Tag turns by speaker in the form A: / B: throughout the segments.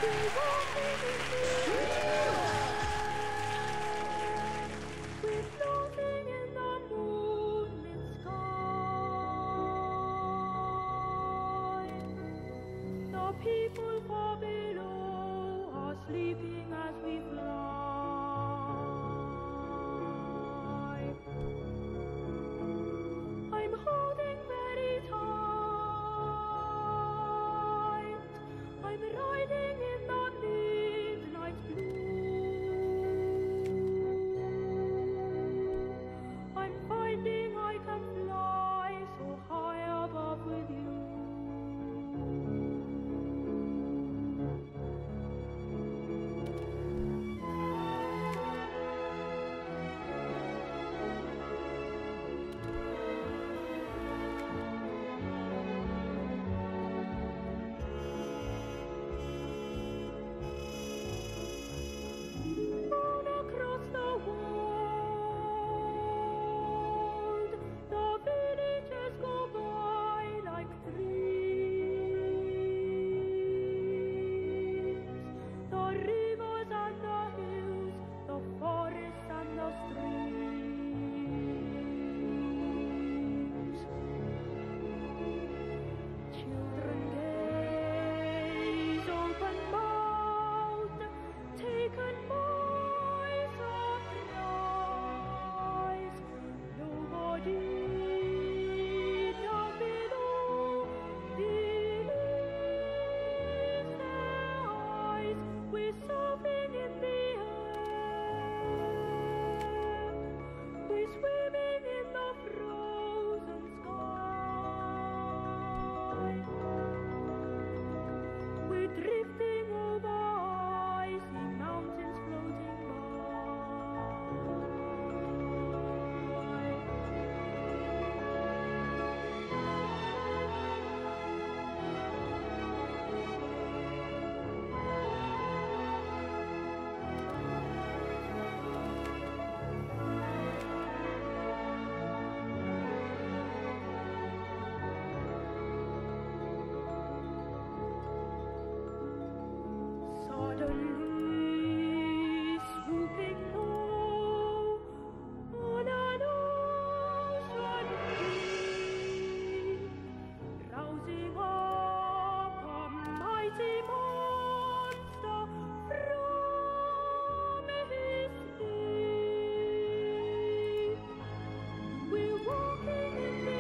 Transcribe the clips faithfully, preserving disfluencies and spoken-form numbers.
A: People far below are sleeping as we fly. I'm holding very tight. I'm riding in the midnight blue. I'm finding I can fly so high above with you. Drifting over icy mountains floating suddenly swooping low on an ocean deep, rousing up a mighty monster from his sleep. We're walking in the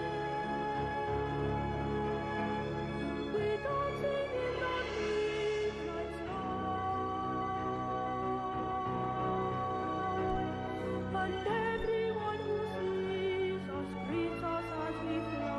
A: air, we're dancing in the midnight sky, and everyone who sees us greets us as we fly.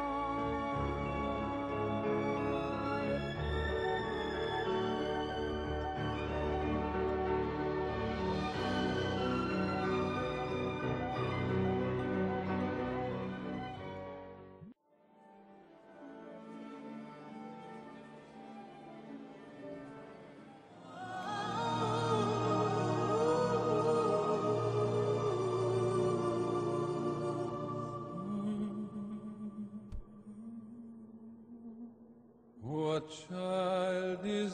B: What child is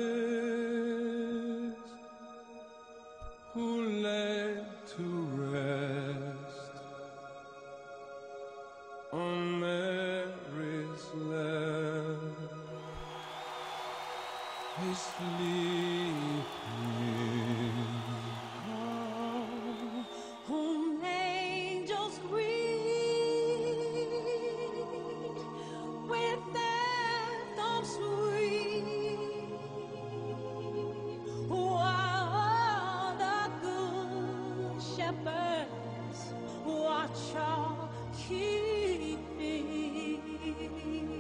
B: this who led to rest on Mary's lap is sleeping?
C: Whom angels greet with anthems sweet, while the good shepherds watch our keeping.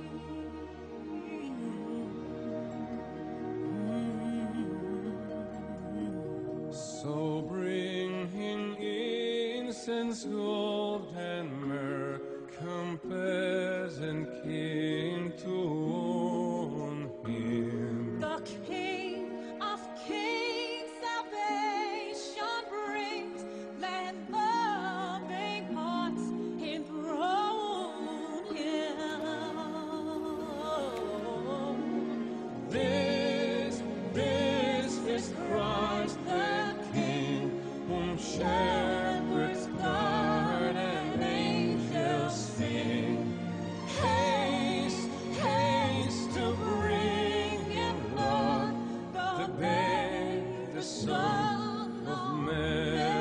B: So bringing incense, gold, and myrrh, compares and king to own him.
C: The King of Kings salvation brings, let loving hearts enthrone him.
B: This shepherds guard and angels sing. Haste, haste to bring him, Lord, the babe, the Son of Mary.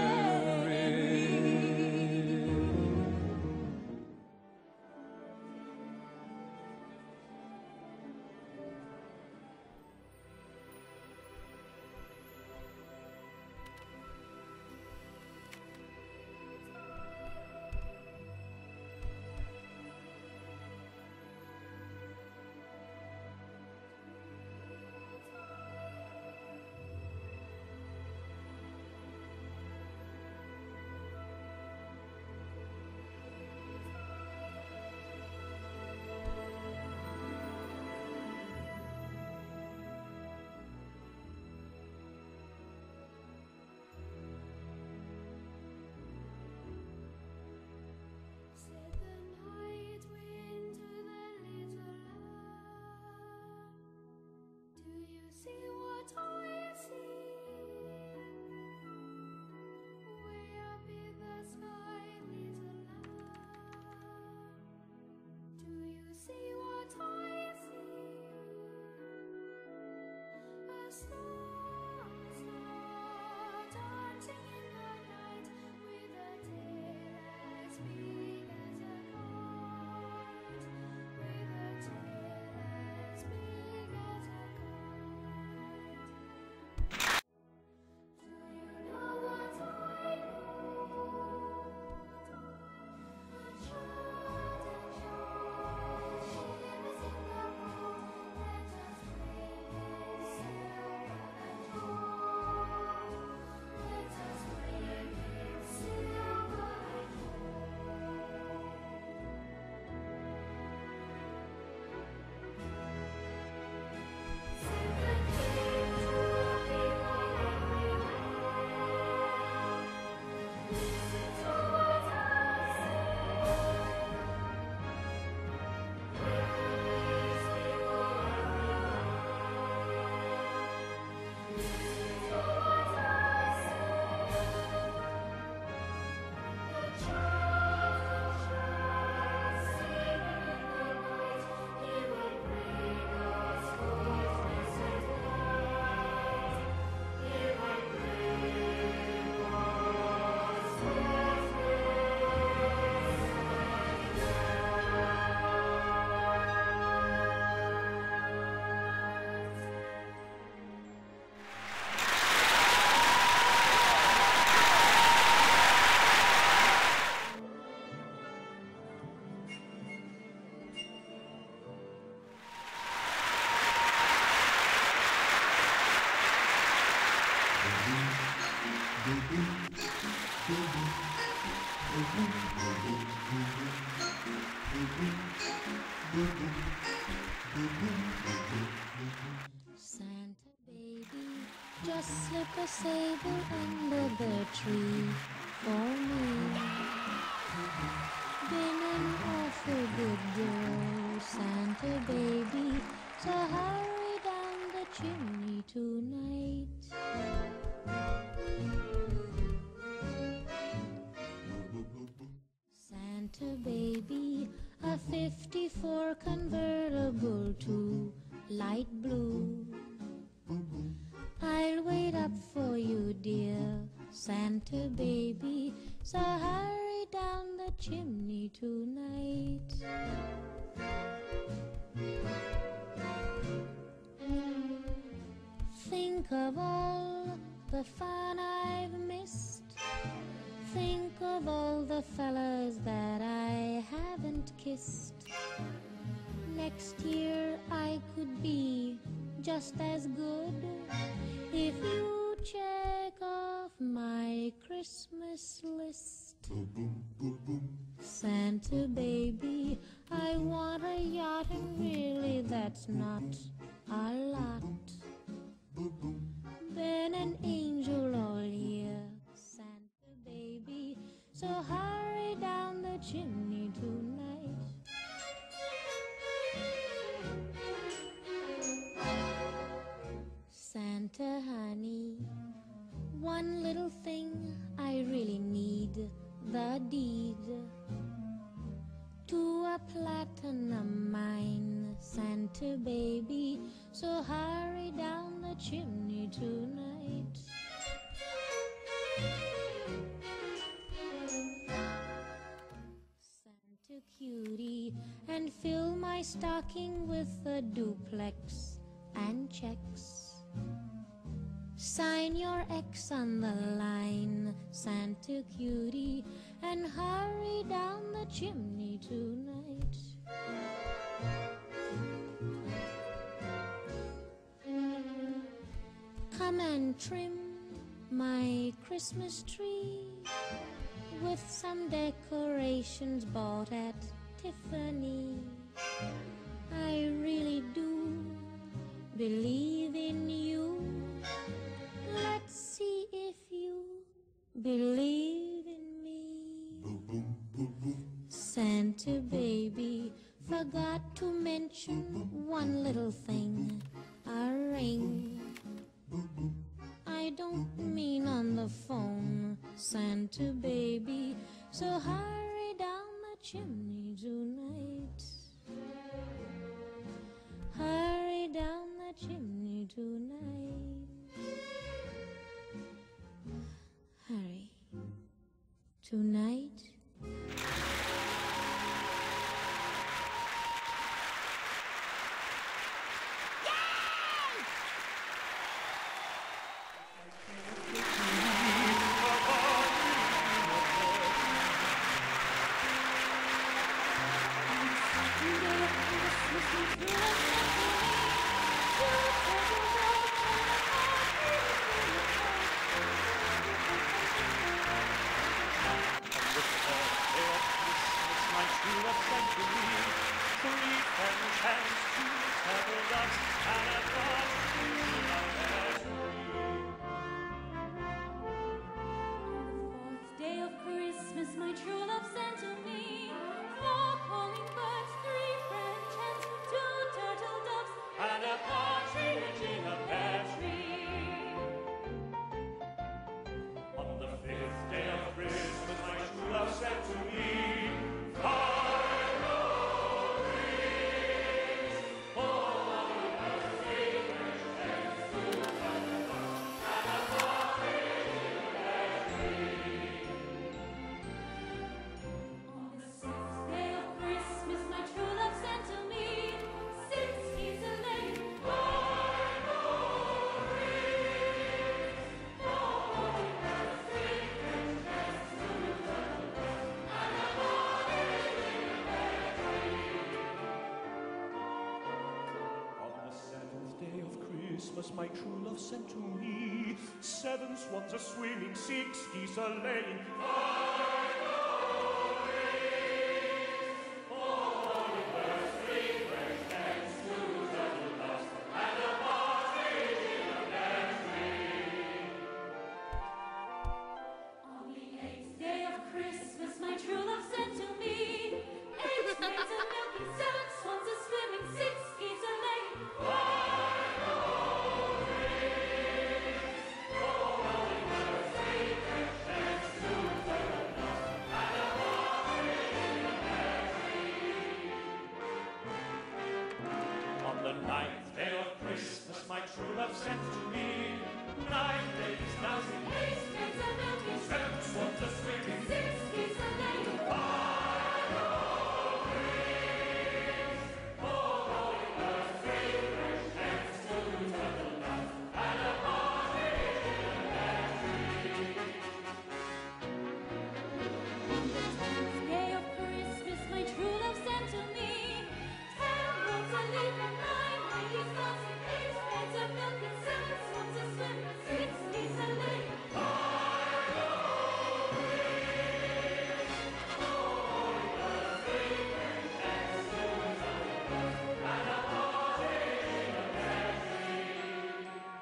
A: Said the night wind to the little lamb, do you see what I see? Way up in the sky, little lamb, do you see what I see? A star, star, dancing in the night with a tail as big as a kite, with a tail as big as a kite. Do you know what I know? A child, a child, shivers in the cold. Let us bring him silver and gold. Let us bring him silver and gold. Sing the king to the people everywhere. Listen to what I say. With the peace people everywhere. Listen to what I say. The child, the child, singing in the night, he will bring us goodness and light. He will bring us goodness
D: Santa baby, just slip a sable under the tree for me. Been an awful good girl, Santa baby, so hurry down the chimney tonight. Santa baby, a fifty-four convertible to light blue. I'll wait up for you, dear Santa baby, so hurry down the chimney tonight. Think of all the fun I've missed. Think of all the fellas that I haven't kissed. Next year I could be just as good if you check off my Christmas list. Santa baby, I want a yacht, and really that's not a lot. Been an angel all year, Santa baby, so hurry down the chimney tonight. Santa honey, one little thing I really platinum mine, Santa baby, so hurry down the chimney tonight. Santa cutie, and fill my stocking with a duplex and checks. Sign your X on the line, Santa cutie, and hurry down the chimney tonight. Come and trim my Christmas tree with some decorations bought at Tiffany. I really do believe in you. Let's see if you believe in me. Santa baby, forgot to mention one little thing, a ring. I don't mean on the phone, Santa baby, so hurry down the chimney tonight. Hurry down the chimney tonight. Hurry. Tonight.
E: My true love sent to me seven swans a swimming, six geese a laying, five goldrings, four birds, three fresh hens, two turtle doves, and a partridge in a pear tree.
C: On the eighth day of Christmas, my true love sent to me eight maids a milking, seven swans a swimming, six geese a laying, five
E: true love sent to me nine ladies dancing,
C: eight maids a milking,
E: seven swans a swimming,
C: six geese a laying,
E: five goldrings, four golden birds, three fresh hens, two turtle doves, and a partridge in a pear tree.
C: On the tenth day of Christmas, my true love sent to me ten birds a leaping, nine ladies dancing, eight maids a milking, seven swans a swimming, six geese a laying,
E: Five goldrings, four golden birds, three fresh hens, two turtle doves, and a partridge in a pear tree.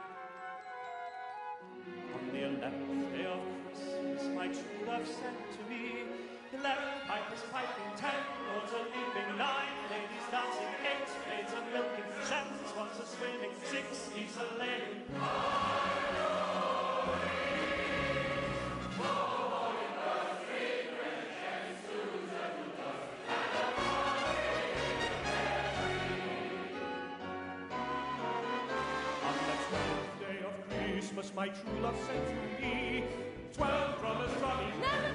E: On the eleventh day of Christmas, my true love sent to me eleven pipers piping, ten lords a leaping, nine ladies dancing, eight maids a milking, seven swans a swimming, six geese a laying, five goldrings, four golden birds, three fresh hens, two turtle doves, and a partridge Christmas my true love sent to me. Twelve drummers drumming,
C: Never